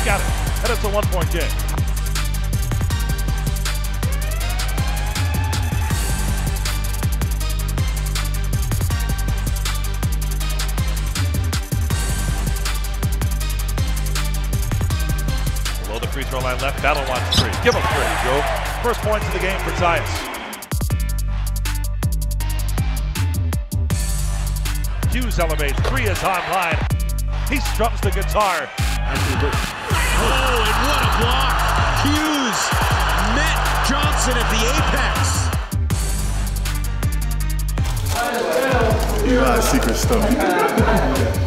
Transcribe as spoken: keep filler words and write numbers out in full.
got it. And it's a one-point game. Below the free throw line left, Battle wants three. Give him three, Joe. First points of the game for Tyus. Hughes elevates, three is online. He strums the guitar. Oh, and what a block! Hughes met Johnson at the apex. You got secret stuff.